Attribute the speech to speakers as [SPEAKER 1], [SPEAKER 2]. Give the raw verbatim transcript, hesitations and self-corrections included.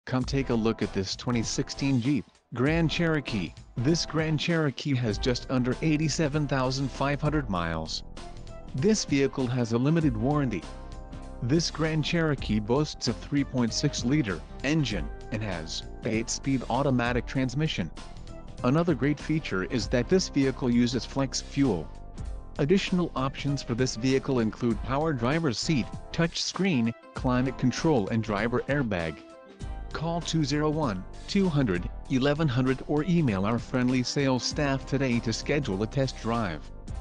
[SPEAKER 1] Come take a look at this twenty sixteen Jeep Grand Cherokee. This Grand Cherokee has just under eighty-seven thousand five hundred miles. This vehicle has a limited warranty. This Grand Cherokee boasts a three point six liter engine and has an eight speed automatic transmission. Another great feature is that this vehicle uses flex fuel. Additional options for this vehicle include power driver's seat, touch screen, climate control and driver airbag. Call two oh one, two hundred, eleven hundred or email our friendly sales staff today to schedule a test drive.